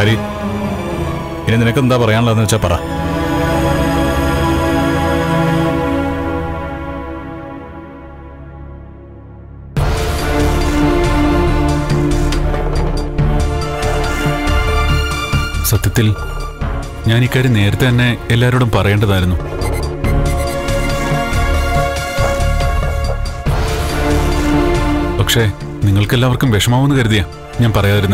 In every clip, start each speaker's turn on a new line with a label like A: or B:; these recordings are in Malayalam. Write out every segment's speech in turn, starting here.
A: ഹരി, ഇനി നിനക്ക് എന്താ പറയാനുള്ളതെന്ന് വെച്ചാൽ പറ.
B: സത്യത്തിൽ ഞാൻ ഇക്കാര്യം നേരത്തെ തന്നെ എല്ലാവരോടും പറയേണ്ടതായിരുന്നു. പക്ഷേ നിങ്ങൾക്കെല്ലാവർക്കും വിഷമാവെന്ന് കരുതിയാ ഞാൻ പറയാതിരുന്നേ.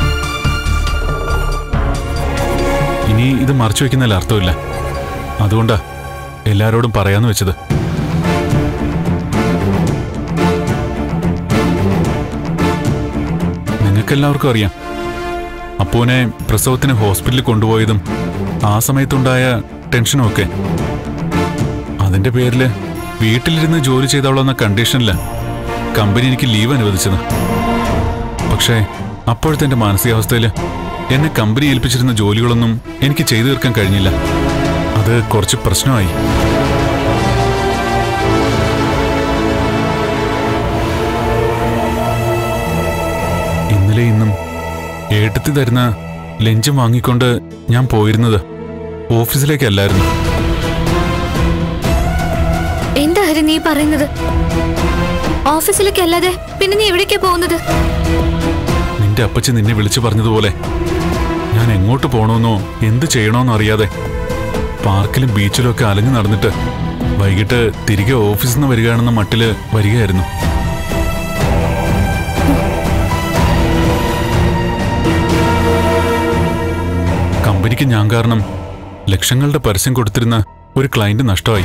B: ഇനി ഇത് മറച്ചു വയ്ക്കുന്നതിൽ അർത്ഥമില്ല. അതുകൊണ്ടാ എല്ലാവരോടും പറയാന്ന് വെച്ചത്. നിങ്ങൾക്കെല്ലാവർക്കും അറിയാം, അപ്പൂനെ പ്രസവത്തിന് ഹോസ്പിറ്റലിൽ കൊണ്ടുപോയതും ആ സമയത്തുണ്ടായ ടെൻഷനും ഒക്കെ. അതിന്റെ പേരിൽ വീട്ടിലിരുന്ന് ജോലി ചെയ്തോളെന്ന കണ്ടീഷനില്ല കമ്പനി എനിക്ക് ലീവ് അനുവദിച്ചത്. പക്ഷേ അപ്പോഴത്തെ എൻ്റെ മാനസികാവസ്ഥയിൽ എന്നെ കമ്പനി ഏൽപ്പിച്ചിരുന്ന ജോലികളൊന്നും എനിക്ക് ചെയ്തു തീർക്കാൻ കഴിഞ്ഞില്ല. അത് കുറച്ച് പ്രശ്നമായി. ഇന്നലെ ഇന്നും ഏട്ടത്തി തരുന്ന ലഞ്ചും വാങ്ങിക്കൊണ്ട് ഞാൻ പോയിരുന്നത് ഓഫീസിലേക്കല്ലായിരുന്നു.
C: എന്താ ഹരി നീ പറയുന്നത്? ഓഫീസിലേക്കല്ലാതെ പിന്നെ നീ എവിടേക്കാ പോകുന്നത്?
B: നിന്റെ അപ്പച്ചി നിന്നെ വിളിച്ചു പറഞ്ഞതുപോലെ ഞാൻ എങ്ങോട്ട് പോകണമെന്നോ എന്ത് ചെയ്യണമെന്നോ അറിയാതെ പാർക്കിലും ബീച്ചിലും ഒക്കെ അലഞ്ഞു നടന്നിട്ട് വൈകിട്ട് തിരികെ ഓഫീസിൽ നിന്ന് വരികയാണെന്ന മട്ടില് വരികയായിരുന്നു. കമ്പനിക്ക് ഞാൻ കാരണം ലക്ഷങ്ങളുടെ പരസ്യം കൊടുത്തിരുന്ന ഒരു ക്ലയന്റ് നഷ്ടമായി.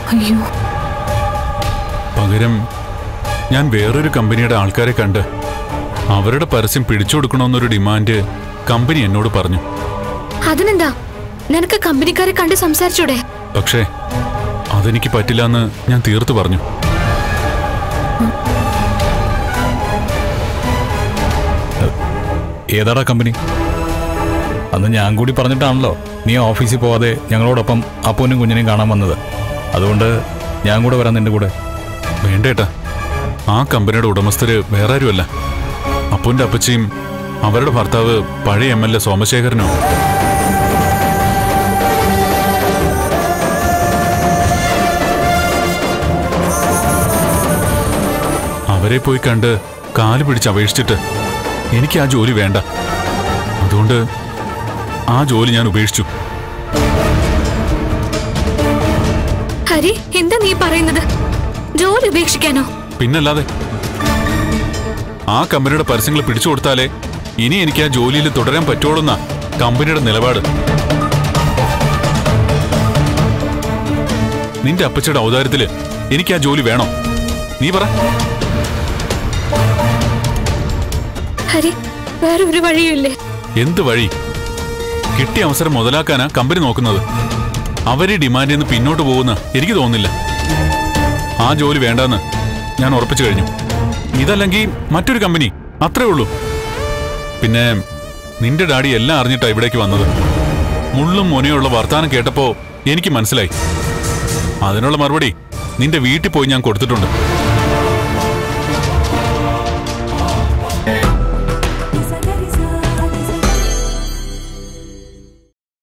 B: പകരം ഞാൻ വേറൊരു കമ്പനിയുടെ ആൾക്കാരെ കണ്ട് അവരുടെ പരസ്യം പിടിച്ചു കൊടുക്കണമെന്നൊരു ഡിമാൻഡ് കമ്പനി എന്നോട് പറഞ്ഞു.
C: അതിനെന്താ, നിനക്ക് കമ്പനിക്കാരെ കണ്ട് സംസാരിച്ചൂടെ?
B: പക്ഷേ അതെനിക്ക് പറ്റില്ല എന്ന് ഞാൻ തീർത്തു പറഞ്ഞു.
A: ഏതാടാ കമ്പനി? അന്ന് ഞാൻ കൂടി പറഞ്ഞിട്ടാണല്ലോ നീ ഓഫീസിൽ പോവാതെ ഞങ്ങളോടൊപ്പം അപ്പൂനും കുഞ്ഞിനെയും കാണാൻ വന്നത്. അതുകൊണ്ട് ഞാൻ കൂടെ വരാൻ നിന്റെ കൂടെ.
B: വേണ്ടേട്ടാ, ആ കമ്പനിയുടെ ഉടമസ്ഥര് വേറെ ആരുമല്ല, അപ്പൂന്റെ അപ്പച്ചിയും അവരുടെ ഭർത്താവ് പഴയ MLA സോമശേഖരനോ. അവരെ പോയി കണ്ട് കാല് പിടിച്ച് അപേക്ഷിച്ചിട്ട് എനിക്ക് ആ ജോലി വേണ്ട. അതുകൊണ്ട് ആ ജോലി ഞാൻ ഉപേക്ഷിച്ചു.
C: ഹരി, എന്താ നീ പറയുന്നത്? ജോലി ഉപേക്ഷിക്കാനോ?
B: പിന്നല്ലാതെ. ആ കമ്പനിയുടെ പരസ്യങ്ങൾ പിടിച്ചു കൊടുത്താലേ ഇനി എനിക്ക് ആ ജോലിയിൽ തുടരാൻ പറ്റുള്ളൂന്ന കമ്പനിയുടെ നിലപാട്. നിന്റെ അപ്പച്ചയുടെ ഔദാര്യത്തില് എനിക്ക് ആ ജോലി വേണോ? നീ പറ.
C: ഹരി, വേറെ ഒരു വഴിയില്ലേ?
B: എന്ത് വഴി? കിട്ടിയ അവസരം മുതലാക്കാനാ കമ്പനി നോക്കുന്നത്. അവരെ ഡിമാൻഡിൽ നിന്ന് പിന്നോട്ട് പോകുന്ന എനിക്ക് തോന്നുന്നില്ല. ആ ജോലി വേണ്ടെന്ന് ഞാൻ ഉറപ്പിച്ചു കഴിഞ്ഞു. ഇതല്ലെങ്കിൽ മറ്റൊരു കമ്പനി, അത്രേ ഉള്ളൂ. പിന്നെ നിന്റെ ഡാഡി എല്ലാം അറിഞ്ഞിട്ടാ ഇവിടേക്ക് വന്നത്. മുള്ളും മുനയുള്ള വർത്താനം കേട്ടപ്പോ എനിക്ക് മനസ്സിലായി. അതിനുള്ള മറുപടി നിന്റെ വീട്ടിൽ പോയി ഞാൻ കൊടുത്തിട്ടുണ്ട്.